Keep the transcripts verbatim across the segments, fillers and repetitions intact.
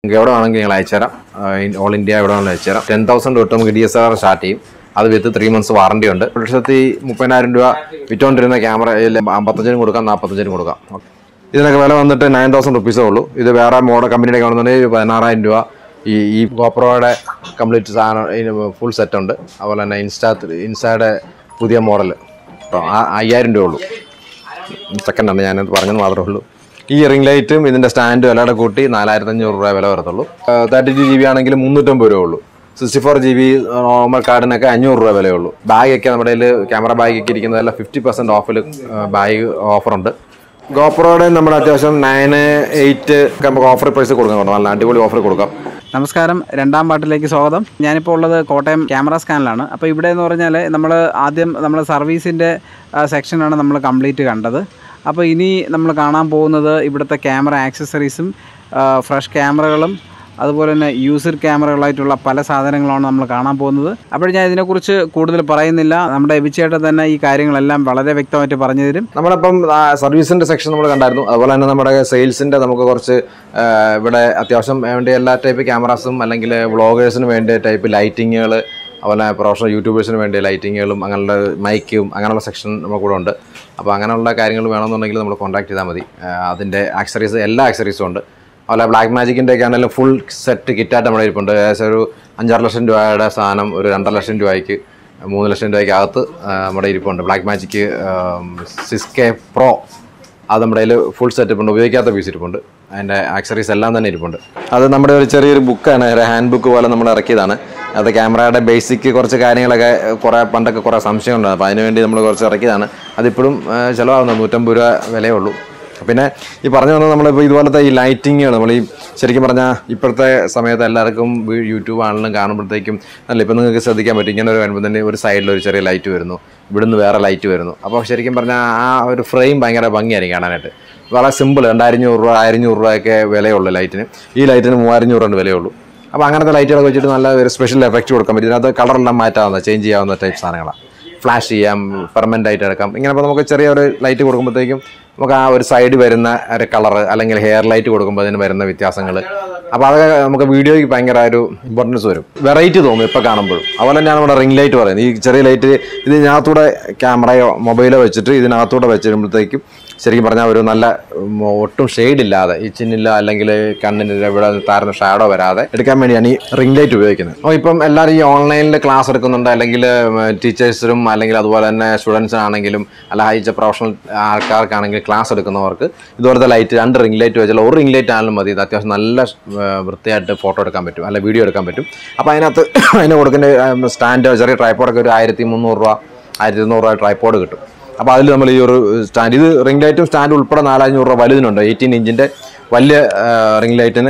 എവിടെ വേണമെങ്കിൽ ഞങ്ങൾ അയച്ചുതരാം. ഓൾ ഇന്ത്യ എവിടെ വേണമെങ്കിലും അയച്ചുതരാം. ടെൻ തൗസൻഡ് തൊട്ട് നമുക്ക് ഡി എസ് ആർ സ്റ്റാർട്ട് ചെയ്യും. അത് വിത്ത് ത്രീ മന്ത്സ് വാറണ്ടി ഉണ്ട്. ഒരു ലക്ഷത്തി മുപ്പതിനായിരം രൂപ വിറ്റുകൊണ്ടിരുന്ന ക്യാമറയിൽ അമ്പത്തഞ്ചിനും കൊടുക്കാം, നാൽപ്പത്തഞ്ചിനും കൊടുക്കാം. ഇതിനൊക്കെ വില വന്നിട്ട് നയൻ തൗസൻഡ് റുപ്പീസേ ഉള്ളൂ. ഇത് വേറെ മോഡൽ കമ്പനിയുടെ ആണെന്നുണ്ടെങ്കിൽ പതിനാറായിരം രൂപ. ഈ ഈ ഗോപ്രോയുടെ കംപ്ലീറ്റ് സാധനം ഫുൾ സെറ്റ് ഉണ്ട്. അതുപോലെ തന്നെ ഇൻസ്റ്റാ ഇൻസ്റ്റയുടെ പുതിയ മോഡൽ കേട്ടോ, ആ അയ്യായിരം രൂപ ഉള്ളൂ. സെക്കൻഡാണ് ഞാനത് പറഞ്ഞത് മാത്രമേ ഉള്ളൂ. ഈ റിംഗ് ലൈറ്റും ഇതിൻ്റെ സ്റ്റാൻഡും എല്ലാം കൂട്ടി നാലായിരത്തി അഞ്ഞൂറ് രൂപ വില വരത്തുള്ളൂ. തേർട്ടി ടു ജി ബി ആണെങ്കിൽ മുന്നൂറ്റമ്പത് രൂപ ഉള്ളൂ. Sixty four G B normal കാർഡിനൊക്കെ അഞ്ഞൂറ് രൂപ വിലയുള്ളൂ. ബാഗൊക്കെ നമ്മുടെ കയ്യിൽ ക്യാമറ ബാഗൊക്കെ ഇരിക്കുന്നതെല്ലാം ഫിഫ്റ്റി പെർസെൻറ്റ് ഓഫിൽ ബാഗ് ഓഫറുണ്ട്. ഗോപ്രോയുടെ നമ്മൾ അത്യാവശ്യം നയൻ എയ്റ്റ് നമുക്ക് ഓഫർ പ്രൈസ് കൊടുക്കാൻ പറ്റും. നല്ല അടിപൊളി ഓഫർ കൊടുക്കാം. നമസ്കാരം, രണ്ടാം പാട്ടിലേക്ക് സ്വാഗതം. ഞാനിപ്പോൾ ഉള്ളത് കോട്ടയം ക്യാമറ സ്കാനിലാണ്. അപ്പോൾ ഇവിടെ എന്ന് പറഞ്ഞാൽ നമ്മൾ ആദ്യം നമ്മൾ സർവീസിൻ്റെ സെക്ഷനാണ് നമ്മൾ കംപ്ലീറ്റ് കണ്ടത്. അപ്പോൾ ഇനി നമ്മൾ കാണാൻ പോകുന്നത് ഇവിടുത്തെ ക്യാമറ ആക്സസറീസും ഫ്രഷ് ക്യാമറകളും അതുപോലെ തന്നെ യൂസർ ക്യാമറകളായിട്ടുള്ള പല സാധനങ്ങളാണ് നമ്മൾ കാണാൻ പോകുന്നത്. അപ്പോൾ ഞാൻ ഇതിനെക്കുറിച്ച് കൂടുതൽ പറയുന്നില്ല. നമ്മുടെ എബിച്ചേട്ടൻ തന്നെ ഈ കാര്യങ്ങളെല്ലാം വളരെ വ്യക്തമായിട്ട് പറഞ്ഞു തരും. നമ്മളിപ്പം സർവീസിൻ്റെ സെക്ഷൻ നമ്മൾ കണ്ടായിരുന്നു. അതുപോലെ തന്നെ നമ്മുടെ സെയിൽസിൻ്റെ നമുക്ക് കുറച്ച് ഇവിടെ അത്യാവശ്യം വേണ്ട എല്ലാ ടൈപ്പ് ക്യാമറാസും അല്ലെങ്കിൽ വ്ളോഗേഴ്സിന് വേണ്ട ടൈപ്പ് ലൈറ്റിങ്ങുകൾ, അതുപോലെ പ്രൊഫഷണൽ യൂട്യൂബേഴ്സിന് വേണ്ടിയ ലൈറ്റിങ്ങുകളും അങ്ങനെയുള്ള മൈക്കും അങ്ങനെയുള്ള സെക്ഷൻ നമ്മുടെ കൂടെ ഉണ്ട്. അപ്പോൾ അങ്ങനെയുള്ള കാര്യങ്ങൾ വേണമെന്നുണ്ടെങ്കിൽ നമ്മൾ കോൺടാക്ട് ചെയ്താൽ മതി. അതിൻ്റെ ആക്സറീസ് എല്ലാ ആക്സറീസും ഉണ്ട്. അതുപോലെ ബ്ലാക്ക് മാജിക്കിൻ്റെ ഒക്കെ ആണെങ്കിലും ഫുൾ സെറ്റ് കിറ്റായിട്ട് നമ്മുടെ ഇരിപ്പുണ്ട്. ഏകദേശം ഒരു അഞ്ചാറ് ലക്ഷം രൂപയുടെ സാധനം ഒരു രണ്ടര ലക്ഷം രൂപയ്ക്ക് മൂന്ന് ലക്ഷം രൂപയ്ക്ക് അകത്ത് നമ്മുടെ ഇരിപ്പുണ്ട്. Blackmagic six K pro അത് നമ്മുടെ കയ്യിൽ ഫുൾ സെറ്റപ്പ് ഉണ്ട്. ഉപയോഗിക്കാത്ത പീസ് ഇരിപ്പുണ്ട്. അതിൻ്റെ ആക്സറീസ് എല്ലാം തന്നെ ഇരിപ്പുണ്ട്. അത് നമ്മുടെ ഒരു ചെറിയൊരു ബുക്കാണ്, ഒരു ഹാൻഡ് ബുക്ക് പോലെ നമ്മൾ ഇറക്കിയതാണ്. അത് ക്യാമറയുടെ ബേസിക് കുറച്ച് കാര്യങ്ങളൊക്കെ കുറേ പണ്ടൊക്കെ കുറേ സംശയമുണ്ട്. അപ്പോൾ അതിനുവേണ്ടി നമ്മൾ കുറച്ച് ഇറക്കിയതാണ്. അതിപ്പോഴും ചിലവാകുന്നത് നൂറ്റമ്പത് രൂപ വിലയേ ഉള്ളൂ. പിന്നെ ഈ പറഞ്ഞു വന്നത് നമ്മളിപ്പോൾ ഇതുപോലത്തെ ഈ ലൈറ്റിങ്ങുകൾ നമ്മൾ ഈ ശരിക്കും പറഞ്ഞാൽ ഇപ്പോഴത്തെ സമയത്ത് എല്ലാവർക്കും യൂട്യൂബ് ആണെങ്കിലും കാണുമ്പോഴത്തേക്കും അല്ല, ഇപ്പോൾ നിങ്ങൾക്ക് ശ്രദ്ധിക്കാൻ പറ്റും, ഇങ്ങനെ ഒരു വരുമ്പോൾ തന്നെ ഒരു സൈഡിൽ ഒരു ചെറിയ ലൈറ്റ് വരുന്നു, ഇവിടുന്ന് വേറെ ലൈറ്റ് വരുന്നു. അപ്പോൾ ശരിക്കും പറഞ്ഞാൽ ആ ഒരു ഫ്രെയിം ഭയങ്കര ഭംഗിയായിരിക്കും കാണാനായിട്ട്. വളരെ സിമ്പിൾ, രണ്ടായിരഞ്ഞൂറ് രൂപ ആയിരഞ്ഞൂറ് രൂപയൊക്കെ വിലയുള്ളൂ ലൈറ്റിന്. ഈ ലൈറ്റിന് മൂവായിരഞ്ഞൂറ് രൂപ വിലയുള്ളൂ. അപ്പോൾ അങ്ങനത്തെ ലൈറ്റുകളൊക്കെ വെച്ചിട്ട് നല്ല ഒരു സ്പെഷ്യൽ എഫക്റ്റ് കൊടുക്കാൻ പറ്റും. ഇതിനകത്ത് കളറെല്ലാം മാറ്റാവുന്ന ചേഞ്ച് ചെയ്യാവുന്ന ടൈപ്പ് സാധനങ്ങളാണ്. ഫ്ലാഷ് ചെയ്യാം, പെർമനൻ്റ് ആയിട്ട് എടുക്കാം. ഇങ്ങനെ ഇപ്പോൾ നമുക്ക് ചെറിയ ഒരു ലൈറ്റ് കൊടുക്കുമ്പോഴത്തേക്കും നമുക്ക് ആ ഒരു സൈഡ് വരുന്ന ഒരു കളറ് അല്ലെങ്കിൽ ഹെയർ ലൈറ്റ് കൊടുക്കുമ്പോൾ അതിന് വരുന്ന വ്യത്യാസങ്ങൾ, അപ്പോൾ അതൊക്കെ നമുക്ക് വീഡിയോയ്ക്ക് ഭയങ്കര ഒരു ഇമ്പോർട്ടൻസ് വരും, വെറൈറ്റി തോന്നും ഇപ്പോൾ കാണുമ്പോഴും. അതുപോലെ തന്നെയാണ് നമ്മുടെ റിംഗ് ലൈറ്റ് പറയുന്നത്. ഈ ചെറിയ ലൈറ്റ് ഇതിനകത്തൂടെ ക്യാമറയോ മൊബൈലോ വെച്ചിട്ട് ഇതിനകത്തൂടെ വെച്ചിരുമ്പോഴത്തേക്കും ശരിക്കും പറഞ്ഞാൽ ഒരു നല്ല ഒട്ടും ഷെയ്ഡില്ലാതെ ഈ ചിന്നില്ല അല്ലെങ്കിൽ കണ്ണിന് ഇവിടെ താരുന്ന ഷാഡോ വരാതെ എടുക്കാൻ വേണ്ടിയാണ് ഈ റിംഗ് ലൈറ്റ് ഉപയോഗിക്കുന്നത്. അപ്പോൾ ഇപ്പം എല്ലാവരും ഈ ഓൺലൈനിൽ ക്ലാസ് എടുക്കുന്നുണ്ട്, അല്ലെങ്കിൽ ടീച്ചേഴ്സിനും അല്ലെങ്കിൽ അതുപോലെ തന്നെ സ്റ്റുഡൻസിനാണെങ്കിലും അല്ല ഹൈച്ച പ്രൊഫഷണൽ ആൾക്കാർക്കാണെങ്കിൽ ക്ലാസ് എടുക്കുന്നവർക്ക് ഇതുപോലത്തെ ലൈറ്റ് രണ്ട് റിംഗ് ലൈറ്റ് വെച്ചാൽ ഒരു റിംഗ് ലൈറ്റ് ആണെങ്കിലും മതി. ഇത് അത്യാവശ്യം നല്ല വൃത്തിയായിട്ട് ഫോട്ടോ എടുക്കാൻ പറ്റും, അല്ല വീഡിയോ എടുക്കാൻ പറ്റും. അപ്പോൾ അതിനകത്ത് അതിന് കൊടുക്കുന്ന സ്റ്റാൻഡ് ചെറിയ ട്രൈപ്പോഡൊക്കെ ഒരു ആയിരത്തി മുന്നൂറ് രൂപ ആയിരത്തി ഇരുന്നൂറ് രൂപ ട്രൈപ്പോഡ് കിട്ടും. അപ്പോൾ അതിൽ നമ്മൾ ഈ ഒരു സ്റ്റാൻഡ്, ഇത് റിംഗ് ലൈറ്റും സ്റ്റാൻഡ് ഉൾപ്പെടെ നാലഞ്ഞൂറ് രൂപ വലുതിനുണ്ട്. എയ്റ്റീൻ ഇഞ്ചിൻ്റെ വലിയ റിംഗ് ലൈറ്റിന്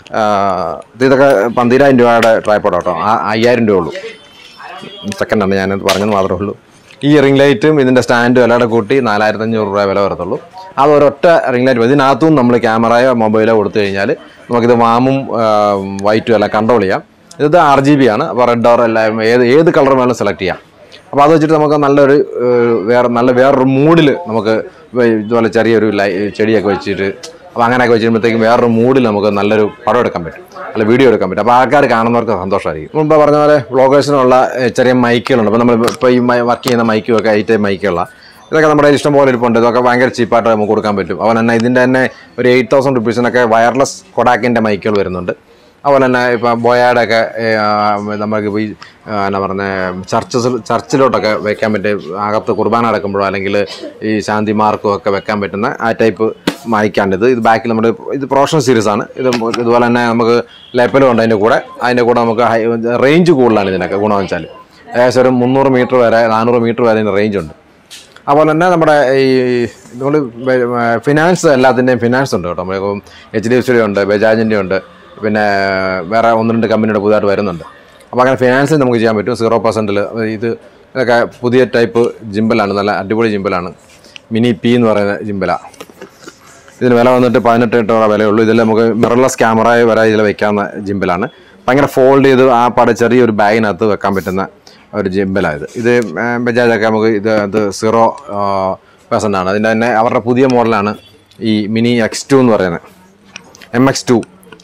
ഇതൊക്കെ പന്തിരായിരം രൂപയുടെ ട്രൈപ്പോഡ് കേട്ടോ, ആ അയ്യായിരം രൂപ ഉള്ളൂ. സെക്കൻഡാണ് ഞാനത് പറഞ്ഞത് മാത്രമേ ഉള്ളൂ. ഈ റിംഗ് ലൈറ്റും ഇതിൻ്റെ സ്റ്റാൻഡും എല്ലാം കൂട്ടി നാലായിരത്തി അഞ്ഞൂറ് രൂപ വില വരത്തുള്ളൂ. അത് ഒരൊറ്റ റിംഗ് ലൈറ്റ്. ഇതിനകത്തും നമ്മൾ ക്യാമറയോ മൊബൈലോ കൊടുത്തു കഴിഞ്ഞാൽ നമുക്കിത് വാമും വൈറ്റും എല്ലാം കൺട്രോൾ ചെയ്യാം. ഇത് ആർ ജി ബി ആണ്. അപ്പോൾ റെഡ് ഓർ എല്ലാം ഏത് ഏത് കളർ വേണം സെലക്ട് ചെയ്യാം. അപ്പോൾ അത് വെച്ചിട്ട് നമുക്ക് നല്ലൊരു വേറെ നല്ല വേറൊരു മൂഡിൽ നമുക്ക് ഇതുപോലെ ചെറിയൊരു ലൈ ചെടിയൊക്കെ വെച്ചിട്ട് അപ്പോൾ അങ്ങനെയൊക്കെ വെച്ചിരുമ്പോഴത്തേക്കും വേറൊരു മൂഡിൽ നമുക്ക് നല്ലൊരു പടം എടുക്കാൻ പറ്റും, അല്ല വീഡിയോ എടുക്കാൻ പറ്റും. അപ്പോൾ ആൾക്കാർ കാണുന്നവർക്ക് സന്തോഷമായിരിക്കും. മുമ്പ് പറഞ്ഞ പോലെ വ്ളോഗേഴ്സിനുള്ള ചെറിയ മൈക്കുകളുണ്ട്. അപ്പോൾ നമ്മൾ ഇപ്പോൾ ഈ വർക്ക് ചെയ്യുന്ന മൈക്കുമൊക്കെ ഐ ടൈപ്പ് മൈക്കുള്ള ഇതൊക്കെ നമ്മുടെ ഇഷ്ടം പോലെ ഇരിപ്പുണ്ട്. ഇതൊക്കെ ഭയങ്കര ചീപ്പായിട്ട് നമുക്ക് കൊടുക്കാൻ പറ്റും. അതുപോലെ തന്നെ ഇതിൻ്റെ തന്നെ ഒരു എയ്റ്റ് തൗസൻഡ് റുപ്പീസിനൊക്കെ വയർലെസ് കൊഡാക്കിൻ്റെ മൈക്കുകൾ വരുന്നുണ്ട്. അതുപോലെ തന്നെ ഇപ്പം ബോയാടെ ഒക്കെ നമുക്ക് ഈ എന്നാ പറയുന്നത് ചർച്ചസിൽ ചർച്ചിലോട്ടൊക്കെ വെക്കാൻ പറ്റിയ അകത്ത് കുർബാന അടക്കുമ്പോഴോ അല്ലെങ്കിൽ ഈ ശാന്തി മാർക്കോ ഒക്കെ വെക്കാൻ പറ്റുന്ന ആ ടൈപ്പ് മൈക്കാണിത്. ഇത് ബാക്കിൽ നമ്മുടെ ഇത് പ്രൊഫഷണൽ സീരീസാണ്. ഇത് ഇതുപോലെ തന്നെ നമുക്ക് ലെപ്പലും ഉണ്ട് അതിൻ്റെ കൂടെ. അതിൻ്റെ കൂടെ നമുക്ക് ഹൈ റേഞ്ച് കൂടുതലാണ് ഇതിനൊക്കെ. ഗുണമെന്ന് വെച്ചാൽ ഏകദേശം ഒരു മുന്നൂറ് മീറ്റർ വരെ നാനൂറ് മീറ്റർ വരെ ഇതിന് റേഞ്ച് ഉണ്ട്. അതുപോലെ തന്നെ നമ്മുടെ ഈ നമ്മൾ ഫിനാൻസ് എല്ലാത്തിൻ്റെയും ഫിനാൻസ് ഉണ്ട് കേട്ടോ. നമ്മളിപ്പം എച്ച് ഡി എഫ് സിയുടെ ഉണ്ട്, ബജാജിൻ്റെ ഉണ്ട്, പിന്നെ വേറെ ഒന്ന് രണ്ട് കമ്പനിയുടെ പുതുതായിട്ട് വരുന്നുണ്ട്. അപ്പോൾ അങ്ങനെ ഫിനാൻസിൽ നമുക്ക് ചെയ്യാൻ പറ്റും സീറോ പെർസെൻറ്റിൽ. ഇത് ഇതൊക്കെ പുതിയ ടൈപ്പ് ജിമ്പലാണ്, നല്ല അടിപൊളി ജിമ്പലാണ്. മിനി പി എന്ന് പറയുന്ന ജിമ്പലാണ്. ഇതിന് വില വന്നിട്ട് പതിനെട്ട് എട്ട് രൂപ വിലയുള്ളൂ. ഇതിൽ നമുക്ക് മിറർലെസ് ക്യാമറ വരെ ഇതിൽ വെക്കാവുന്ന ജിമ്പലാണ്. ഭയങ്കര ഫോൾഡ് ചെയ്ത് ആ പട ചെറിയൊരു ബാഗിനകത്ത് വെക്കാൻ പറ്റുന്ന ഒരു ജിമ്പലാണ് ഇത്. ഇത് ബജാജൊക്കെ നമുക്ക് ഇത് അത് സീറോ പെർസെൻ്റ് ആണ്. അതിൻ്റെ തന്നെ അവരുടെ പുതിയ മോഡലാണ് ഈ മിനി എക്സ് ടു എന്ന് പറയുന്നത്, എം എക്സ് ടു.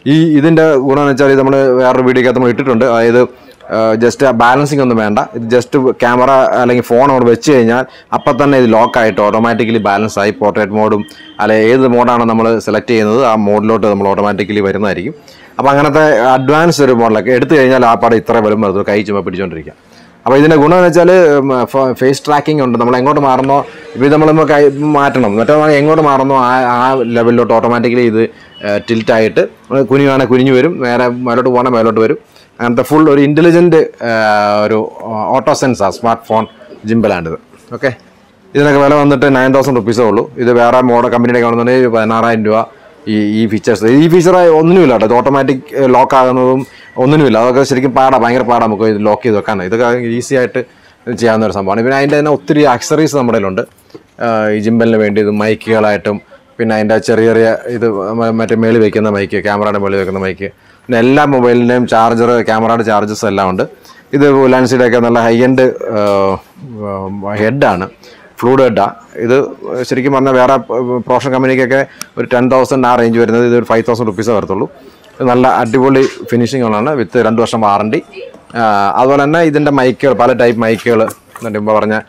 ഈ ഇതിൻ്റെ ഗുണമെന്ന് വെച്ചാൽ ഇത് നമ്മൾ വേറൊരു വീഡിയോക്കകത്ത് നമ്മൾ ഇട്ടിട്ടുണ്ട്. അതായത് ജസ്റ്റ് ബാലൻസിങ് ഒന്നും വേണ്ട. ഇത് ജസ്റ്റ് ക്യാമറ അല്ലെങ്കിൽ ഫോൺ അവിടെ വെച്ച് കഴിഞ്ഞാൽ അപ്പം തന്നെ ഇത് ലോക്കായിട്ട് ഓട്ടോമാറ്റിക്കലി ബാലൻസ് ആയി പോർട്രേറ്റ് മോഡും അല്ലെങ്കിൽ ഏത് മോഡാണ് നമ്മൾ സെലക്ട് ചെയ്യുന്നത് ആ മോഡിലോട്ട് നമ്മൾ ഓട്ടോമാറ്റിക്കലി വരുന്നതായിരിക്കും. അപ്പോൾ അങ്ങനത്തെ അഡ്വാൻസ് ഒരു മോഡലൊക്കെ എടുത്തു കഴിഞ്ഞാൽ ആ പടം ഇത്ര വരും വരുന്നത് കൈ ചുമ പിടിച്ചുകൊണ്ടിരിക്കുക. അപ്പോൾ ഇതിൻ്റെ ഗുണമെന്ന് വെച്ചാൽ ഫേസ് ട്രാക്കിംഗ് ഉണ്ട്. നമ്മൾ എങ്ങോട്ട് മാറുന്നോ ഇപ്പോൾ ഇത് നമ്മൾ കൈ മാറ്റണം മറ്റേ എങ്ങോട്ട് മാറുന്നോ ആ ആ ലെവലിലോട്ട് ഓട്ടോമാറ്റിക്കലി ഇത് ടിൽറ്റായിട്ട് കുനിയുവാണെങ്കിൽ കുനിഞ്ഞു വരും, നേരെ മേലോട്ട് പോകണേ മേലോട്ട് വരും. അങ്ങനത്തെ ഫുൾ ഒരു ഇൻ്റലിജൻറ്റ് ഒരു ഓട്ടോ സെൻസാണ് സ്മാർട്ട് ഫോൺ ജിംബലാണിത്. ഓക്കെ, ഇതിനൊക്കെ വില വന്നിട്ട് നയൻ തൗസൻഡ് റുപ്പീസേ ഉള്ളൂ. ഇത് വേറെ മോഡൽ കമ്പനിയുടെ കാണുന്നുണ്ടെങ്കിൽ പതിനാറായിരം രൂപ. ഈ ഈ ഫീച്ചേഴ്സ് ഈ ഫീച്ചർ ഒന്നുമില്ല കേട്ടോ. ഇത് ഓട്ടോമാറ്റിക് ലോക്ക് ആകുന്നതും ഒന്നുമില്ല. അതൊക്കെ ശരിക്കും പാടാം, ഭയങ്കര പാടാം നമുക്ക് ഇത് ലോക്ക് ചെയ്ത് വെക്കാൻ. ഇതൊക്കെ ഈസി ആയിട്ട് ചെയ്യാവുന്ന ഒരു സംഭവമാണ്. പിന്നെ അതിൻ്റെ തന്നെ ഒത്തിരി ആക്സറീസ് നമ്മുടെ കയ്യിലുണ്ട്. ഈ ജിംബലിന് വേണ്ടി ഇത് മൈക്കുകളായിട്ടും പിന്നെ അതിൻ്റെ ചെറിയ ചെറിയ ഇത് മറ്റേ മേളിൽ വയ്ക്കുന്ന മൈക്ക്, ക്യാമറയുടെ മേളിൽ വയ്ക്കുന്ന മൈക്ക്, പിന്നെ എല്ലാ മൊബൈലിൻ്റെയും ചാർജർ, ക്യാമറയുടെ ചാർജസ് എല്ലാം ഉണ്ട്. ഇത് ലാൻസിയുടെയൊക്കെ നല്ല ഹൈ എൻഡ് ഹെഡാണ്, ഫ്ലൂഡ് ഹെഡാണ്. ഇത് ശരിക്കും പറഞ്ഞാൽ വേറെ പ്രൊഫഷണൽ കമ്പനിക്കൊക്കെ ഒരു ടെൻ തൗസൻഡ് ആ റേഞ്ച് വരുന്നത് ഇത് ഒരു ഫൈവ് തൗസൻഡ് റുപ്പീസേ വരത്തുള്ളൂ. നല്ല അടിപൊളി ഫിനിഷിങ്ങുകളാണ് വിത്ത് രണ്ട് വർഷം വാറണ്ടി. അതുപോലെ തന്നെ ഇതിൻ്റെ മൈക്കുകൾ പല ടൈപ്പ് മൈക്കുകൾ എന്നിട്ട് ഇപ്പോൾ പറഞ്ഞ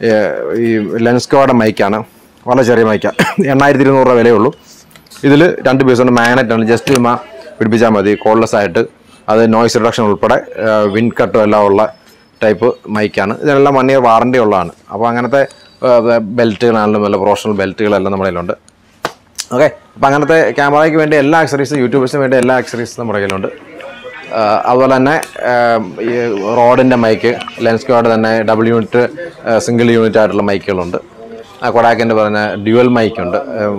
ഈ ലെൻസ്കോയുടെ മൈക്കാണ്, വളരെ ചെറിയ മൈക്കാണ്, എണ്ണായിരത്തി ഇരുന്നൂറ് രൂപ വിലയുള്ളൂ. ഇതിൽ രണ്ട് പീസുണ്ട്, മാഗ്നറ്റാണ്, ജസ്റ്റ് ചുമ്മാ പിടിപ്പിച്ചാൽ മതി കോൾലെസ് ആയിട്ട്. അത് നോയ്സ് റിഡക്ഷൻ ഉൾപ്പെടെ വിൻഡ് കട്ടും എല്ലാം ഉള്ള ടൈപ്പ് മൈക്കാണ്. ഇതിനെല്ലാം വൺ ഇയർ വാറണ്ടി ഉള്ളതാണ്. അപ്പോൾ അങ്ങനത്തെ ബെൽറ്റുകളാണെങ്കിലും നല്ല പ്രൊഫഷണൽ ബെൽറ്റുകളെല്ലാം നമ്മുടെ കയ്യിലുണ്ട്. ഓക്കെ, അപ്പോൾ അങ്ങനത്തെ ക്യാമറയ്ക്ക് വേണ്ടി എല്ലാ ആക്സറീസും യൂട്യൂബേഴ്സിന് വേണ്ടി എല്ലാ ആക്സറീസും നമ്മുടെ കയ്യിലുണ്ട്. അതുപോലെ തന്നെ ഈ റോഡിൻ്റെ മൈക്ക്, ലെൻസ്കോയുടെ തന്നെ ഡബിൾ യൂണിറ്റ് സിംഗിൾ യൂണിറ്റ് ആയിട്ടുള്ള മൈക്കുകളുണ്ട്. കൊഡാക്കിൻ്റെ പറഞ്ഞ ഡ്യുവൽ മൈക്കുണ്ട്,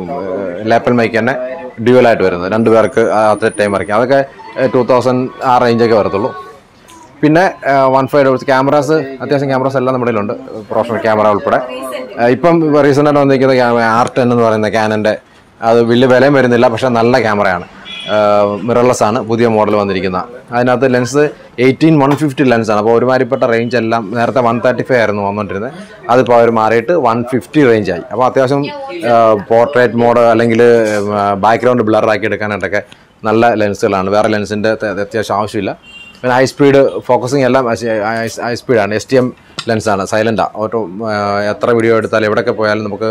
ലാപ്പൽ മൈക്ക് തന്നെ ഡ്യുവലായിട്ട് വരുന്നത്, രണ്ട് പേർക്ക് അറ്റ് ടൈം വരയ്ക്കാം. അതൊക്കെ ടു തൗസൻഡ് ആ റേഞ്ചൊക്കെ വരത്തുള്ളൂ. പിന്നെ വൺ ഫൈവ് ഡോൾസ് ക്യാമറാസ്, അത്യാവശ്യം ക്യാമറാസ് എല്ലാം നമ്മുടെ കയ്യിലുണ്ട്, പ്രൊഫഷണൽ ക്യാമറ ഉൾപ്പെടെ. ഇപ്പം റീസെൻ്റായിട്ട് വന്നിരിക്കുന്ന ക്യാമറ ആർ ടെൻ എന്ന് പറയുന്ന ക്യാനൻ്റെ, അത് വലിയ വിലയും വരുന്നില്ല, പക്ഷേ നല്ല ക്യാമറയാണ്, മിറർലെസ് ആണ്, പുതിയ മോഡൽ വന്നിരിക്കുന്ന. അതിനകത്ത് ലെൻസ് എയ്റ്റീൻ വൺ ഫിഫ്റ്റി ലെൻസാണ്. അപ്പോൾ ഒരുമാതിരിപ്പെട്ട റേഞ്ച് എല്ലാം നേരത്തെ വൺ തേർട്ടി ഫൈവ് ആയിരുന്നു വന്നുകൊണ്ടിരുന്നത്, അതിപ്പോൾ അവർ മാറിയിട്ട് വൺ ഫിഫ്റ്റി റേഞ്ചായി. അപ്പോൾ അത്യാവശ്യം പോർട്രേറ്റ് മോഡ് അല്ലെങ്കിൽ ബാക്ക്ഗ്രൗണ്ട് ബ്ലറാക്കി എടുക്കാനായിട്ടൊക്കെ നല്ല ലെൻസുകളാണ്. വേറെ ലെൻസിൻ്റെ അത്യാവശ്യം ആവശ്യമില്ല. പിന്നെ ഹൈ സ്പീഡ് ഫോക്കസിങ് എല്ലാം ഹൈ സ്പീഡാണ്, എസ് ടി എം ലെൻസാണ്, സൈലൻ്റാണ്. ഓട്ടോ എത്ര വീഡിയോ എടുത്താലും എവിടെയൊക്കെ പോയാലും നമുക്ക്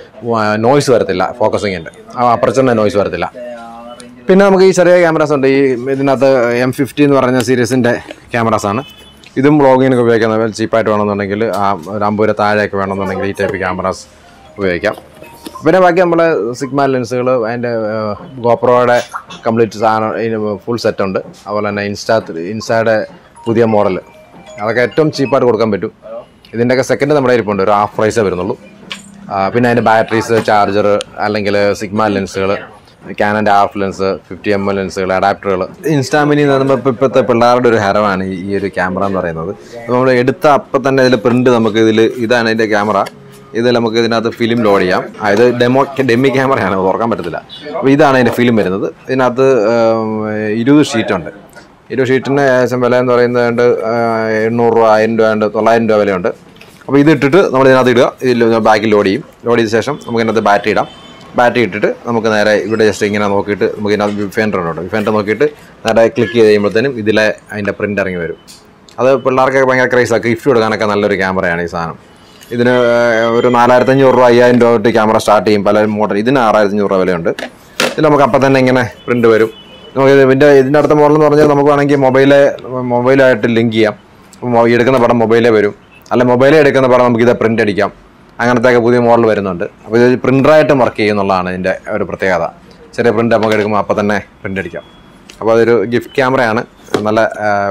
നോയ്സ് വരത്തില്ല, ഫോക്കസിങ്ങിൻ്റെ അപ്പർച്ചറിൻ്റെ നോയ്സ് വരത്തില്ല. പിന്നെ നമുക്ക് ഈ ചെറിയ ക്യാമറാസ് ഉണ്ട്. ഈ ഇതിനകത്ത് എം ഫിഫ്റ്റി എന്ന് പറഞ്ഞ സീരീസിൻ്റെ ക്യാമറാസാണ്. ഇതും വ്ളോഗിങ്ങിനൊക്കെ ഉപയോഗിക്കുന്നത് ചീപ്പായിട്ട് വേണമെന്നുണ്ടെങ്കിൽ ആ ഒരു അമ്പത് രൂപ താഴെയൊക്കെ വേണമെന്നുണ്ടെങ്കിൽ ഈ ടൈപ്പ് ക്യാമറാസ് ഉപയോഗിക്കാം. പിന്നെ ബാക്കി നമ്മളെ സിഗ്മ ലെൻസുകൾ, അതിൻ്റെ ഗോപ്രോയുടെ കംപ്ലീറ്റ് സാധനം ഫുൾ സെറ്റുണ്ട്. അതുപോലെ തന്നെ ഇൻസ്റ്റാ ഇൻസ്റ്റായുടെ പുതിയ മോഡൽ, അതൊക്കെ ഏറ്റവും ചീപ്പായിട്ട് കൊടുക്കാൻ പറ്റും. ഇതിൻ്റെയൊക്കെ സെക്കൻഡ് നമ്മുടെ ഇരിപ്പുണ്ട്, ഒരു ഹാഫ് പ്രൈസേ വരുന്നുള്ളൂ. പിന്നെ അതിൻ്റെ ബാറ്ററീസ്, ചാർജർ, അല്ലെങ്കിൽ സിഗ്മ ലെൻസുകൾ, ക്യാനൻ്റെ half lens, fifty M L ലെൻസുകൾ, അഡാപ്റ്ററുകൾ. ഇൻസ്റ്റാമിനി എന്ന് പറയുമ്പോൾ ഇപ്പോൾ ഇപ്പോഴത്തെ പിള്ളേരുടെ ഒരു ഹരമാണ് ഈ ഒരു ക്യാമറ എന്ന് പറയുന്നത്. നമ്മൾ എടുത്ത അപ്പം തന്നെ ഇതിൽ പ്രിൻ്റ് നമുക്ക് ഇതിൽ ഇതാണ് ഇതിൻ്റെ ക്യാമറ. ഇതിൽ നമുക്ക് ഇതിനകത്ത് ഫിലിം ലോഡ് ചെയ്യാം. ഇത് ഡെമോ ഡെമ്മി ക്യാമറയാണ്, തുറക്കാൻ പറ്റത്തില്ല. അപ്പോൾ ഇതാണ് അതിൻ്റെ ഫിലിം വരുന്നത്. ഇതിനകത്ത് ഇരുപത് ഷീറ്റുണ്ട്. ഇരുപത് ഷീറ്റിന് ഏകദേശം വില എന്ന് പറയുന്നത് ഉണ്ട് എണ്ണൂറ് രൂപ, ആയിരം രൂപ ഉണ്ട്, തൊള്ളായിരം രൂപ വിലയുണ്ട്. അപ്പോൾ ഇത് ഇട്ടിട്ട് നമ്മൾ ഇതിനകത്ത് ഇടുക, ഇതിൽ ബാക്കിൽ ലോഡ് ചെയ്യും. ലോഡ് ചെയ്ത ശേഷം നമുക്ക് ഇതിനകത്ത് ബാറ്ററി ഇടാം. ബാറ്ററി ഇട്ടിട്ട് നമുക്ക് നേരെ ഇവിടെ ജസ്റ്റ് ഇങ്ങനെ നോക്കിയിട്ട് നമുക്ക് ഇതിനകത്ത് വിഫെൻഡർ ഉണ്ട്, വിഫെൻഡർ നോക്കിയിട്ട് നേരെ ക്ലിക്ക് ചെയ്ത് കഴിയുമ്പോഴത്തേനും ഇതിലെ അതിൻ്റെ പ്രിൻ്റ് ഇറങ്ങി വരും. അത് പിള്ളേർക്കൊക്കെ ഭയങ്കര ക്രൈസാണ്, ഗിഫ്റ്റ് കൊടുക്കാനൊക്കെ നല്ലൊരു ക്യാമറയാണ് ഈ സാധനം. ഇതിന് ഒരു നാലായിരത്തി അഞ്ഞൂറ് രൂപ അയ്യായിരം രൂപ തൊട്ട് ക്യാമറ സ്റ്റാർട്ട് ചെയ്യും. പല മോഡൽ ഇതിന് ആറായിരത്തി അഞ്ഞൂറ് രൂപ വിലയുണ്ട്. ഇതിൽ നമുക്ക് അപ്പം തന്നെ ഇങ്ങനെ പ്രിൻ്റ് വരും. നമുക്ക് ഇതിൻ്റെ ഇതിൻ്റെ അടുത്ത മോഡൽ എന്ന് പറഞ്ഞാൽ നമുക്ക് വേണമെങ്കിൽ മൊബൈലെ മൊബൈലായിട്ട് ലിങ്ക് ചെയ്യാം. എടുക്കുന്ന പടം മൊബൈലേ വരും, അല്ല മൊബൈലേ എടുക്കുന്ന പടം നമുക്ക് ഇത് പ്രിൻ്റ് അടിക്കാം. അങ്ങനത്തെയൊക്കെ പുതിയ മോഡൽ വരുന്നുണ്ട്. അപ്പോൾ ഇത് പ്രിൻ്ററായിട്ടും വർക്ക് ചെയ്യുന്നുള്ളതാണ് ഇതിൻ്റെ ഒരു പ്രത്യേകത. ചെറിയ പ്രിൻ്റ് നമുക്ക് എടുക്കുമ്പോൾ അപ്പം തന്നെ പ്രിൻ്റ് അടിക്കാം. അപ്പോൾ അതൊരു ഗിഫ്റ്റ് ക്യാമറയാണ്. നല്ല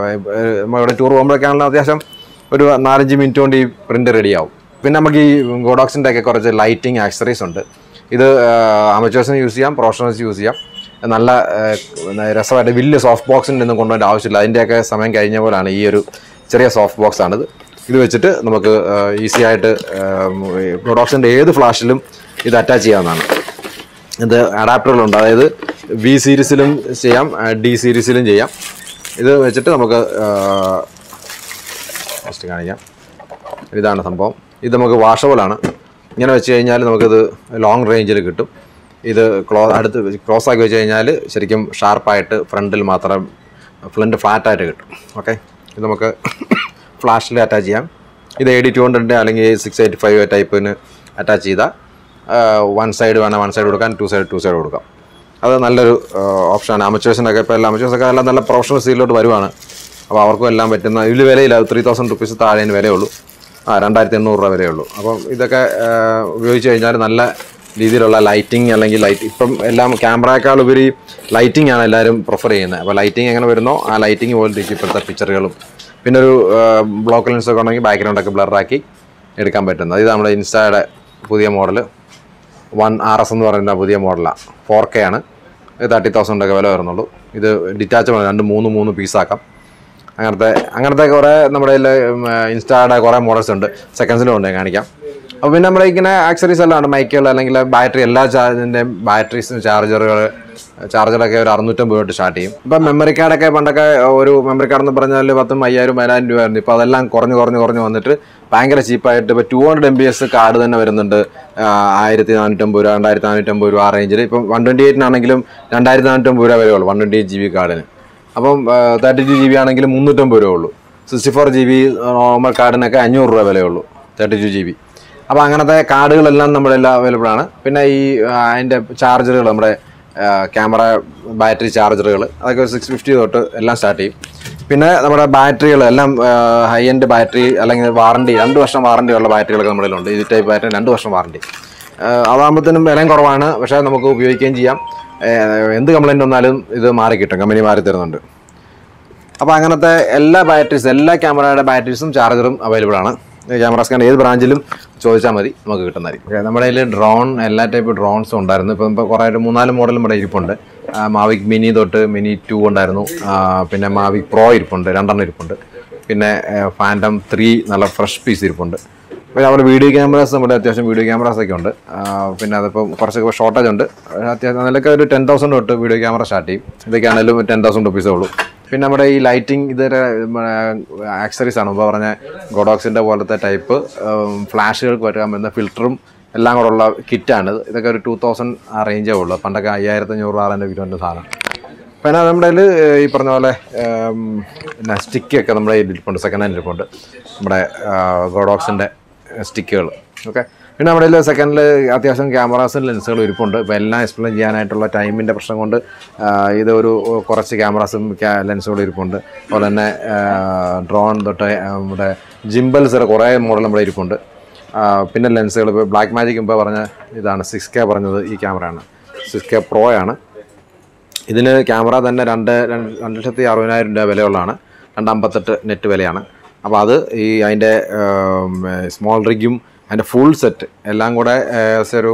ഇവിടെ ടൂർ പോകുമ്പോഴൊക്കെയാണല്ലോ അത്യാവശ്യം ഒരു നാലഞ്ച് മിനിറ്റ് കൊണ്ട് ഈ പ്രിൻ്റ് റെഡിയാവും. പിന്നെ നമുക്ക് ഈ ഗോഡോക്സിൻ്റെ ഒക്കെ കുറച്ച് ലൈറ്റിംഗ് ആക്സറീസ് ഉണ്ട്. ഇത് അമച്ചേഴ്സിന് യൂസ് ചെയ്യാം, പ്രൊഫഷണൽസ് യൂസ് ചെയ്യാം. നല്ല രസമായിട്ട് വലിയ സോഫ്റ്റ് ബോക്സിൻ്റെ ഒന്നും കൊണ്ടുപോകേണ്ട ആവശ്യമില്ല. അതിൻ്റെയൊക്കെ സമയം കഴിഞ്ഞ പോലാണ് ഈ ഒരു ചെറിയ സോഫ്റ്റ് ബോക്സാണിത്. ഇത് വെച്ചിട്ട് നമുക്ക് ഈസി ആയിട്ട് പ്രൊഡക്ഷൻ്റെ ഏത് ഫ്ലാഷിലും ഇത് അറ്റാച്ച് ചെയ്യാവുന്നതാണ്. ഇത് അഡാപ്റ്ററുകളുണ്ട്, അതായത് വി സീരീസിലും ചെയ്യാം, ഡി സീരീസിലും ചെയ്യാം. ഇത് വെച്ചിട്ട് നമുക്ക് ജസ്റ്റ് കാണിക്കാം. ഇതാണ് സംഭവം. ഇത് നമുക്ക് വാഷബിളാണ്. ഇങ്ങനെ വെച്ച് കഴിഞ്ഞാൽ നമുക്കിത് ലോങ് റേഞ്ചിൽ കിട്ടും. ഇത് ക്ലോ അടുത്ത് ക്രോസ് ആക്കി വെച്ച് കഴിഞ്ഞാൽ ശരിക്കും ഷാർപ്പായിട്ട് ഫ്രണ്ടിൽ മാത്രം ഫ്രണ്ട് ഫ്ലാറ്റായിട്ട് കിട്ടും. ഓക്കെ, ഇത് നമുക്ക് ഫ്ലാഷിൽ അറ്റാച്ച് ചെയ്യാം. ഇത് എ ഡി ടു ഹൺഡ്രഡിൻ്റെ അല്ലെങ്കിൽ സിക്സ് എയ്റ്റി ഫൈവ് ടൈപ്പിന് അറ്റാച്ച് ചെയ്താൽ വൺ സൈഡ് വേണം വൺ സൈഡ് കൊടുക്കാൻ, ടു സൈഡ് ടു സൈഡ് കൊടുക്കാം. അത് നല്ലൊരു ഓപ്ഷനാണ്. അമച്ചേഴ്സിനൊക്കെ ഇപ്പോൾ എല്ലാം അമച്ചേഴ്സൊക്കെ എല്ലാം നല്ല പ്രൊഫഷണൽ സീലിലോട്ട് വരുവാണ്. അപ്പോൾ അവർക്കും എല്ലാം പറ്റുന്ന ഇതിൽ വിലയില്ല, ത്രീ തൗസൻഡ് റുപ്പീസ് താഴേന് വിലയുള്ളൂ. ആ രണ്ടായിരത്തി എണ്ണൂറ് രൂപ വരെയുള്ളൂ. അപ്പം ഇതൊക്കെ ഉപയോഗിച്ച് കഴിഞ്ഞാൽ നല്ല രീതിയിലുള്ള ലൈറ്റിംഗ് അല്ലെങ്കിൽ ലൈറ്റ് ഇപ്പം എല്ലാം ക്യാമറയേക്കാൾ ഉപരി ലൈറ്റിംഗ് ആണ് എല്ലാവരും പ്രിഫർ ചെയ്യുന്നത്. അപ്പോൾ ലൈറ്റിംഗ് എങ്ങനെ വരുന്നോ ആ ലൈറ്റിംഗ് പോലെ ഇരിക്കും ഇപ്പോഴത്തെ പിക്ചറുകളും. പിന്നെ ഒരു ബ്ലോക്ക് ലെൻസൊക്കെ ഉണ്ടെങ്കിൽ ബാക്ക്ഗ്രൗണ്ടൊക്കെ ബ്ലറാക്കി എടുക്കാൻ പറ്റുന്നത്. ഇത് നമ്മുടെ ഇൻസ്റ്റയുടെ പുതിയ മോഡൽ വൺ ആർ എസ് എന്ന് പറയുന്ന പുതിയ മോഡലാണ്. ഫോർ കെ ആണ്. ഇത് തേർട്ടി തൗസൻഡ് ഒക്കെ വില വരുന്നുള്ളൂ. ഇത് ഡിറ്റാച്ചബിൾ രണ്ട് മൂന്ന് മൂന്ന് പീസാക്കാം. അങ്ങനത്തെ അങ്ങനത്തെ കുറേ നമ്മുടെ ഇൻസ്റ്റയുടെ കുറേ മോഡൽസ് ഉണ്ട്. സെക്കൻഡ്സിലും ഉണ്ട്, കാണിക്കാം. അപ്പോൾ പിന്നെ നമ്മുടെ ഇങ്ങനെ ആക്സറീസ് എല്ലാം ഉണ്ട്. മൈക്കുകൾ അല്ലെങ്കിൽ ബാറ്ററി എല്ലാ ചാർജിൻ്റെയും ബാറ്ററീസും ചാർജറുകൾ ചാർജറൊക്കെ ഒരു അറുന്നൂറ്റമ്പത് രൂപ തൊട്ട് സ്റ്റാർട്ട് ചെയ്യും. ഇപ്പം മെമ്മറി കാർഡൊക്കെ പണ്ടൊക്കെ ഒരു മെമ്മറി കാർഡ് എന്ന് പറഞ്ഞാൽ പത്തും അയ്യായിരം പതിനായിരം രൂപയായിരുന്നു. ഇപ്പോൾ അതെല്ലാം കുറഞ്ഞ് കുറഞ്ഞ് കുറഞ്ഞ് വന്നിട്ട് ഭയങ്കര ചീപ്പായിട്ട് ഇപ്പോൾ two hundred M B S card തന്നെ വരുന്നുണ്ട്. ആയിരത്തി നാനൂറ്റമ്പത് രൂപ രണ്ടായിരത്തി നാനൂറ്റമ്പത് രൂപ ആ റേഞ്ചിൽ. ഇപ്പം വൺ ട്വൻറ്റി എയ്റ്റിനാണെങ്കിലും രണ്ടായിരത്തി നാനൂറ്റമ്പത് രൂപ വരെ ഉള്ളൂ one twenty eight G B കാർഡിന്. അപ്പം തേർട്ടി ടു ജി ബി ആണെങ്കിൽ മുന്നൂറ്റമ്പത് രൂപ ഉള്ളൂ. Sixty four G B normal കാർഡിനൊക്കെ അഞ്ഞൂറ് രൂപ വിലയുള്ളൂ തേർട്ടി ടു ജി ബി. അപ്പോൾ അങ്ങനത്തെ കാർഡുകളെല്ലാം നമ്മുടെ എല്ലാം അവൈലബിൾ ആണ്. പിന്നെ ഈ അതിൻ്റെ ചാർജറുകൾ നമ്മുടെ ക്യാമറ ബാറ്ററി ചാർജറുകൾ അതൊക്കെ ഒരു സിക്സ് ഫിഫ്റ്റി തൊട്ട് എല്ലാം സ്റ്റാർട്ട് ചെയ്യും. പിന്നെ നമ്മുടെ ബാറ്ററികൾ എല്ലാം ഹൈ എൻഡ് ബാറ്ററി അല്ലെങ്കിൽ വാറണ്ടി രണ്ട് വർഷം വാറണ്ടി ഉള്ള ബാറ്ററികളൊക്കെ നമ്മുടെ കയ്യിലുണ്ട്. ഈ ടൈപ്പ് ബാറ്ററി രണ്ട് വർഷം വാറണ്ടി. അതാകുമ്പോഴത്തേനും വിലയും കുറവാണ്, പക്ഷേ നമുക്ക് ഉപയോഗിക്കുകയും ചെയ്യാം. എന്ത് കംപ്ലൈൻറ്റ് വന്നാലും ഇത് മാറി കിട്ടും, കമ്പനി മാറി തരുന്നുണ്ട്. അപ്പോൾ അങ്ങനത്തെ എല്ലാ ബാറ്ററീസ് എല്ലാ ക്യാമറയുടെ ബാറ്ററീസും ചാർജറും അവൈലബിൾ ആണ്. ക്യാമറ സ്കാൻ ഏത് ബ്രാഞ്ചിലും ചോദിച്ചാൽ മതി, നമുക്ക് കിട്ടുന്നതായിരിക്കും. നമ്മുടെ കയ്യിൽ ഡ്രോൺ എല്ലാ ടൈപ്പ് ഡ്രോൺസും ഉണ്ടായിരുന്നു. ഇപ്പം ഇപ്പോൾ കുറേ ഒരു മൂന്നാല് മോഡലും ഇവിടെ ഇരിപ്പുണ്ട്. മാവിക് മിനി തൊട്ട് മിനി ടു ഉണ്ടായിരുന്നു. പിന്നെ മാവിക് പ്രോ ഇരിപ്പുണ്ട്, രണ്ടെണ്ണം ഇരിപ്പുണ്ട്. പിന്നെ ഫാൻറ്റം ത്രീ നല്ല ഫ്രഷ് പീസ് ഇരിപ്പുണ്ട്. പിന്നെ നമ്മുടെ വീഡിയോ ക്യാമറാസ് നമ്മുടെ അത്യാവശ്യം വീഡിയോ ക്യാമറാസൊക്കെ ഉണ്ട്. പിന്നെ അതിപ്പോൾ കുറച്ചൊക്കെ ഷോർട്ടേജ് ഉണ്ട്. അത്യാവശ്യം അതിലൊക്കെ ഒരു ടെൻ തൗസൻഡ് തൊട്ട് വീഡിയോ ക്യാമറ സ്റ്റാർട്ട് ചെയ്യും. ഇതൊക്കെയാണെങ്കിലും ടെൻ തൗസൻഡ് റുപ്പീസേ ഉള്ളൂ. പിന്നെ നമ്മുടെ ഈ ലൈറ്റിംഗ് ഇതൊരു ആക്സറീസ് ആണ്. ഇപ്പോൾ പറഞ്ഞ ഗോഡോക്സിൻ്റെ പോലത്തെ ടൈപ്പ് ഫ്ലാഷുകൾക്ക് പറ്റാൻ പറ്റുന്ന ഫിൽറ്ററും എല്ലാം കൂടെ ഉള്ള കിറ്റാണ്. ഇതൊക്കെ ഒരു ടു തൗസൻഡ് ആ റേഞ്ചേ ഉള്ളൂ. പണ്ടൊക്കെ അയ്യായിരത്തി അഞ്ഞൂറ് ആറിൻ്റെ കിലോൻ്റെ സാധനം. പിന്നെ നമ്മുടെ കയ്യിൽ ഈ പറഞ്ഞ പോലെ പിന്നെ സ്റ്റിക്കൊക്കെ നമ്മുടെ കയ്യിൽ ഇരിപ്പുണ്ട്, സെക്കൻഡ് ഹാൻഡ് ഇരിപ്പുണ്ട്. നമ്മുടെ ഗോഡോക്സിൻ്റെ സ്റ്റിക്കുകൾ. ഓക്കെ, പിന്നെ നമ്മുടെ കയ്യിൽ സെക്കൻഡിൽ അത്യാവശ്യം ക്യാമറാസും ലെൻസുകളും ഇരിപ്പുണ്ട്. ഇപ്പോൾ എല്ലാം എക്സ്പ്ലെയിൻ ചെയ്യാനായിട്ടുള്ള ടൈമിൻ്റെ പ്രശ്നം കൊണ്ട് ഇത് ഒരു കുറച്ച് ക്യാമറാസും ലെൻസുകളും ഇരിപ്പുണ്ട്. അതുപോലെ തന്നെ ഡ്രോൺ തൊട്ട് നമ്മുടെ ജിംബൽസ് കുറേ മോഡൽ നമ്മുടെ ഇരിപ്പുണ്ട്. പിന്നെ ലെൻസുകൾ ഇപ്പോൾ ബ്ലാക്ക് മാജിക് ഇപ്പോൾ പറഞ്ഞ ഇതാണ് സിക്സ് കെ പറഞ്ഞത്. ഈ ക്യാമറയാണ് സിക്സ് കെ പ്രോ ആണ്. ഇതിന് ക്യാമറ തന്നെ രണ്ട് രണ്ട് ലക്ഷത്തി അറുപതിനായിരം രൂപ വിലയുള്ളതാണ്. രണ്ടമ്പത്തെട്ട് നെറ്റ് വിലയാണ്. അപ്പോൾ അത് ഈ അതിൻ്റെ സ്മോൾ റിഗും അതിൻ്റെ ഫുൾ സെറ്റ് എല്ലാം കൂടെ ഒരു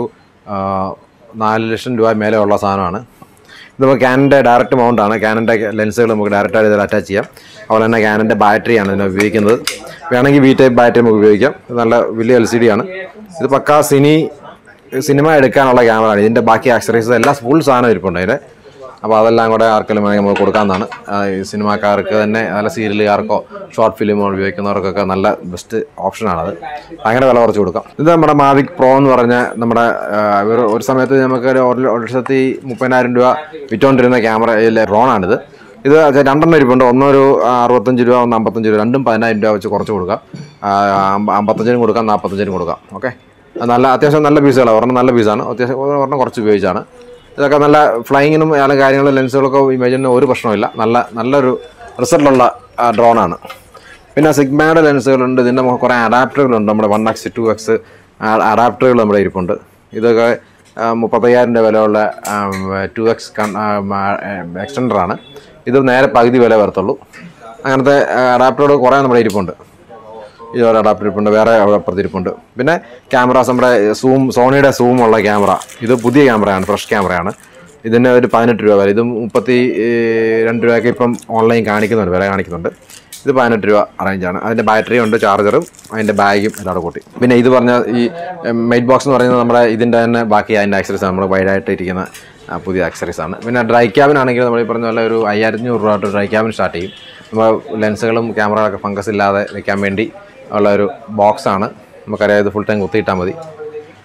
നാല് ലക്ഷം രൂപ മേലെ ഉള്ള സാധനമാണ്. ഇതിപ്പോൾ ക്യാനൻ്റെ ഡയറക്റ്റ് മൗണ്ടാണ്. ക്യാനൻ്റെ ലെൻസുകൾ നമുക്ക് ഡയറക്റ്റായിട്ട് ഇതിൽ അറ്റാച്ച് ചെയ്യാം. അതുപോലെ തന്നെ ക്യാനൻ്റെ ബാറ്ററിയാണ് ഇതിനെ ഉപയോഗിക്കുന്നത്. വേണമെങ്കിൽ വി ടൈപ്പ് ബാറ്ററി നമുക്ക് ഉപയോഗിക്കാം. ഇത് നല്ല വലിയ എൽ സി ഡി ആണ്. ഇത് പക്കാ സിനി സിനിമ എടുക്കാനുള്ള ക്യാമറയാണ്. ഇതിൻ്റെ ബാക്കി ആക്സറീസ് എല്ലാം ഫുൾ സാധനം ഇരിപ്പുണ്ട് അതിൻ്റെ. അപ്പോൾ അതെല്ലാം കൂടെ ആർക്കെങ്കിലും വേണമെങ്കിൽ നമുക്ക് കൊടുക്കാവുന്നതാണ്. സിനിമാക്കാർക്ക് തന്നെ നല്ല സീരിയലുകാർക്കോ ഷോർട്ട് ഫിലിമോ ഉപയോഗിക്കുന്നവർക്കൊക്കെ നല്ല ബെസ്റ്റ് ഓപ്ഷനാണത്. അങ്ങനെ വില കുറച്ച് കൊടുക്കാം. ഇത് നമ്മുടെ മാവിക് പ്രോ എന്ന് പറഞ്ഞ നമ്മുടെ ഒരു സമയത്ത് നമുക്ക് ഒരു ലക്ഷത്തി മുപ്പതിനായിരം രൂപ വിറ്റുകൊണ്ടിരുന്ന ക്യാമറയിലെ ഡ്രോണാണിത്. ഇത് രണ്ടെണ്ണം ഇരിപ്പുണ്ട്. ഒന്നൊരു അറുപത്തഞ്ച് രൂപ, ഒന്ന് അമ്പത്തഞ്ച് രൂപ, രണ്ടും പതിനായിരം രൂപ വെച്ച് കുറച്ച് കൊടുക്കാം. അമ്പത്തഞ്ചിനും കൊടുക്കാം, നാൽപ്പത്തഞ്ചിനും കൊടുക്കാം. ഓക്കെ, നല്ല അത്യാവശ്യം നല്ല പീസുകളാണ്. ഒരെണ്ണം നല്ല പീസാണ്, അത്യാവശ്യം ഒരെണ്ണം കുറച്ച് ഉപയോഗിച്ചാണ്. ഇതൊക്കെ നല്ല ഫ്ലൈങ്ങിനും എല്ലാ കാര്യങ്ങളും ലെൻസുകളൊക്കെ ഇമേജിന് ഒരു പ്രശ്നമില്ല. നല്ല നല്ലൊരു റിസൾട്ടുള്ള ഡ്രോണാണ്. പിന്നെ സിഗ്മയുടെ ലെൻസുകളുണ്ട്. ഇതിൻ്റെ കുറേ അഡാപ്റ്ററുകളുണ്ട്. നമ്മുടെ വൺ എക്സ് ടു എക്സ് അഡാപ്റ്ററുകൾ നമ്മുടെ ഇരിപ്പുണ്ട്. ഇതൊക്കെ മുപ്പത്തയ്യായിരം രൂപ വിലയുള്ള ടു എക്സ് എക്സ്റ്റൻഡറാണ്. ഇത് നേരെ പകുതി വില വരത്തുള്ളൂ. അങ്ങനത്തെ അഡാപ്റ്ററുകൾ കുറേ നമ്മുടെ ഇരിപ്പുണ്ട്. ഈ ഒരു അഡാപ്റ്റർ ഇരിപ്പുണ്ട്, വേറെ അപ്പുറത്തിരിപ്പുണ്ട്. പിന്നെ ക്യാമറാസ് നമ്മുടെ സൂം സോണിയുടെ സൂമുള്ള ക്യാമറ. ഇത് പുതിയ ക്യാമറയാണ്, ഫ്രഷ് ക്യാമറയാണ്. ഇതിന് ഒരു പതിനെട്ട് രൂപ വില. ഇത് മുപ്പത്തി രണ്ട് രൂപയ്ക്ക് ഇപ്പം ഓൺലൈൻ കാണിക്കുന്നുണ്ട്, വില കാണിക്കുന്നുണ്ട്. ഇത് പതിനെട്ട് രൂപ റേഞ്ചാണ്. അതിൻ്റെ ബാറ്ററി ഉണ്ട്, ചാർജറും അതിൻ്റെ ബാഗും എല്ലാം കൂട്ടി. പിന്നെ ഇത് പറഞ്ഞ ഈ മെയ്റ്റ് ബോക്സ് എന്ന് പറയുന്നത് നമ്മുടെ ഇതിൻ്റെ തന്നെ ബാക്കി അതിൻ്റെ ആക്സറീസ് നമ്മൾ വൈഡായിട്ട് ഇരിക്കുന്ന പുതിയ ആക്സറീസാണ്. പിന്നെ ഡ്രൈ ക്യാബിൻ ആണെങ്കിൽ നമ്മൾ ഈ പറഞ്ഞ പോലെ ഒരു അയ്യായിരത്തി അഞ്ഞൂറ് രൂപ തൊട്ട് ഡ്രൈ ക്യാബിൻ സ്റ്റാർട്ട് ചെയ്യും. നമ്മൾ ലെൻസുകളും ക്യാമറകളൊക്കെ ഫംഗസ് ഇല്ലാതെ വെക്കാൻ വേണ്ടി ഉള്ള ഒരു ബോക്സാണ്. നമുക്കറിയാം, ഇത് ഫുൾ ടൈം കുത്തിയിട്ടാൽ മതി.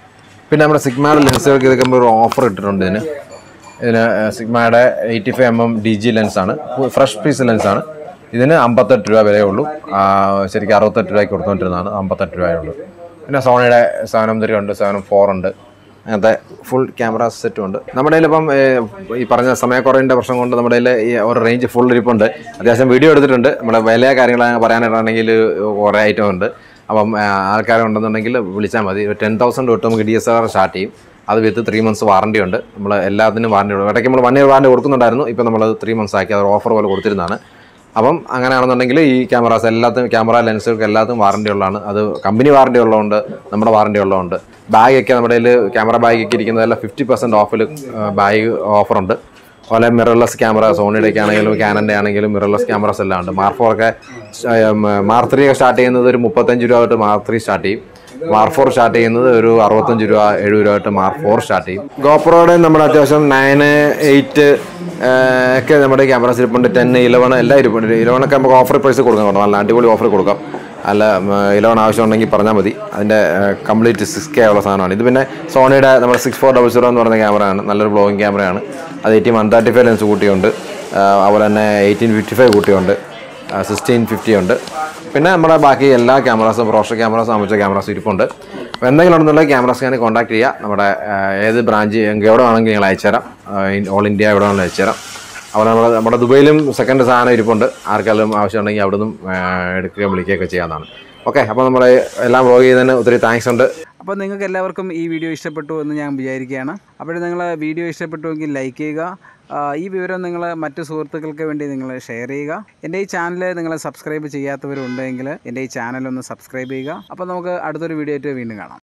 പിന്നെ നമ്മുടെ സിഗ്മയുടെ ലെൻസുകൾക്ക് ഇതൊക്കെ ഒരു ഓഫർ ഇട്ടിട്ടുണ്ട് ഇതിന് ഇതിന് സിഗ്മയുടെ eighty five M M D G ലെൻസാണ്, ഫ്രഷ് പീസ് ലെൻസാണ്. ഇതിന് അമ്പത്തെട്ട് രൂപ വിലയേ ഉള്ളൂ. ശരിക്കും അറുപത്തെട്ട് രൂപയ്ക്ക് കൊടുത്തുകൊണ്ടിരുന്നതാണ്, അമ്പത്തെട്ട് രൂപയേ ഉള്ളൂ. പിന്നെ സോണിയുടെ സെവൻ എം ത്രീ ഉണ്ട്, സെവൻ എം ഫോർ ഉണ്ട്, അങ്ങനത്തെ ഫുൾ ക്യാമറ സെറ്റും ഉണ്ട്. നമ്മുടെ കയ്യിലിപ്പം ഈ പറഞ്ഞ സമയക്കുറവിൻ്റെ പ്രശ്നം കൊണ്ട് നമ്മുടെ കയ്യിൽ ഈ ഒരു റേഞ്ച് ഫുൾ ഇരിപ്പുണ്ട്. അത്യാവശ്യം വീഡിയോ എടുത്തിട്ടുണ്ട്. നമ്മുടെ വില കാര്യങ്ങൾ പറയാനായിട്ടാണെങ്കിൽ കുറേ ഐറ്റം ഉണ്ട്. അപ്പം ആൾക്കാരുണ്ടെന്നുണ്ടെങ്കിൽ വിളിച്ചാൽ മതി. ടെൻ തൗസൻഡ് തൊട്ട് നമുക്ക് ഡി എസ് ആർ സ്റ്റാർട്ട് ചെയ്യും. അത് വിത്ത് ത്രീ മന്ത്സ് വാറണ്ടി ഉണ്ട്. നമ്മൾ എല്ലാത്തിനും വാറണ്ടി ഉണ്ട്. ഇടയ്ക്ക് നമ്മൾ വൺ ഇയർ വാറണ്ടി കൊടുക്കുന്നുണ്ടായിരുന്നു. ഇപ്പോൾ നമ്മൾ ത്രീ മന്ത്സ് ആക്കി അത് ഓഫർ പോലെ കൊടുത്തിരുന്നതാണ്. അപ്പം അങ്ങനെയാണെന്നുണ്ടെങ്കിൽ ഈ ക്യാമറാസ് എല്ലാത്തിനും ക്യാമറ ലെൻസുകൾക്ക് എല്ലാത്തിനും വാറണ്ടി ഉള്ളതാണ്. അത് കമ്പനി വാറണ്ടി ഉള്ളതുകൊണ്ട് നമ്മുടെ വാറണ്ടി ഉള്ളതുകൊണ്ട് ബാഗൊക്കെ നമ്മുടെ കയ്യിൽ ക്യാമറ ബാഗൊക്കെ ഇരിക്കുന്നതെല്ലാം ഫിഫ്റ്റി പെർസെൻറ്റ് ഓഫിൽ ബാഗ് ഓഫറുണ്ട്. അതുപോലെ മിറർലെസ് ക്യാമറ സോണിയുടെയൊക്കെ ആണെങ്കിലും ക്യാനൻ്റെ ആണെങ്കിലും മിറർലെസ് ക്യാമറാസ് എല്ലാം ഉണ്ട്. മാർ ഫോർ ഒക്കെ മാർ ത്രീ ഒക്കെ സ്റ്റാർട്ട് ചെയ്യുന്നത് ഒരു മുപ്പത്തഞ്ച് രൂപ തൊട്ട് മാർ ത്രീ സ്റ്റാർട്ട് ചെയ്യും. മാർ ഫോർ സ്റ്റാർട്ട് ചെയ്യുന്നത് ഒരു അറുപത്തഞ്ച് രൂപ എഴുപത് രൂപ തൊട്ട് മാർ ഫോർ സ്റ്റാർട്ട് ചെയ്യും. ഗോപ്രോയുടെ നമ്മുടെ അത്യാവശ്യം നയന് എയ്റ്റ് ഒക്കെ നമ്മുടെ ക്യാമറാസ് ഇരിപ്പുണ്ട്. ടെൻ ഇലവൺ എല്ലാം ഇരിപ്പുണ്ട്. ഇലവണൊക്കെ നമുക്ക് ഓഫർ പ്രൈസ് കൊടുക്കാം കേട്ടോ, നല്ല അടിപൊളി ഓഫർ കൊടുക്കാം. അല്ല ഇലവൺ ആവശ്യമുണ്ടെങ്കിൽ പറഞ്ഞാൽ മതി. അതിൻ്റെ കംപ്ലീറ്റ് സിക്സ് കെ ഉള്ള സാധനമാണ് ഇത്. പിന്നെ സോണിയുടെ നമ്മുടെ സിക്സ് ഫോർ ഡബിൾ സീറോ എന്ന് പറയുന്ന ക്യാമറയാണ്, നല്ലൊരു ബ്ലോഗിങ് ക്യാമറയാണ്. അത് eighteen one thirty five lens കൂട്ടിയുണ്ട്. അതുപോലെ തന്നെ എയ്റ്റീൻ ഫിഫ്റ്റി ഫൈവ് കൂട്ടിയുണ്ട്, സിക്സ്റ്റീൻ ഫിഫ്റ്റി ഉണ്ട്. പിന്നെ നമ്മുടെ ബാക്കി എല്ലാ ക്യാമറാസും പ്രൊഫഷണൽ ക്യാമറാസും അമച്ച ക്യാമറാസും ഇരിപ്പുണ്ട്. അപ്പോൾ എന്തെങ്കിലും ഉണ്ടെന്നുള്ള ക്യാമറ സ്കാനിൽ കോൺടാക്ട് ചെയ്യുക. നമ്മുടെ ഏത് ബ്രാഞ്ച് എവിടെ വേണമെങ്കിൽ ഞങ്ങൾ അയച്ചുതരാം. ഓൾ ഇന്ത്യ എവിടെ വേണമെങ്കിലും അയച്ചുതരാം. അവിടെ നമ്മൾ നമ്മുടെ ദുബൈയിലും സെക്കൻഡ് സാധനം ഇരിപ്പുണ്ട്. ആർക്കെല്ലാം ആവശ്യമുണ്ടെങ്കിൽ അവിടെ നിന്നും എടുക്കുകയും വിളിക്കുകയൊക്കെ ചെയ്യാവുന്നതാണ്. ഓക്കെ, അപ്പോൾ നമ്മുടെ എല്ലാം വ്ലോഗ് ചെയ്യുന്നതിന് ഒത്തിരി താങ്ക്സ് ഉണ്ട്. അപ്പോൾ നിങ്ങൾക്ക് എല്ലാവർക്കും ഈ വീഡിയോ ഇഷ്ടപ്പെട്ടു എന്ന് ഞാൻ വിചാരിക്കുകയാണ്. അപ്പോൾ നിങ്ങൾ വീഡിയോ ഇഷ്ടപ്പെട്ടുവെങ്കിൽ ലൈക്ക് ചെയ്യുക. ഈ വിവരം നിങ്ങൾ മറ്റു സുഹൃത്തുക്കൾക്ക് വേണ്ടി നിങ്ങൾ ഷെയർ ചെയ്യുക. എൻ്റെ ഈ ചാനൽ നിങ്ങൾ സബ്സ്ക്രൈബ് ചെയ്യാത്തവരുണ്ടെങ്കിൽ എൻ്റെ ഈ ചാനൽ ഒന്ന് സബ്സ്ക്രൈബ് ചെയ്യുക. അപ്പോൾ നമുക്ക് അടുത്തൊരു വീഡിയോ ആയിട്ട് വീണ്ടും കാണാം.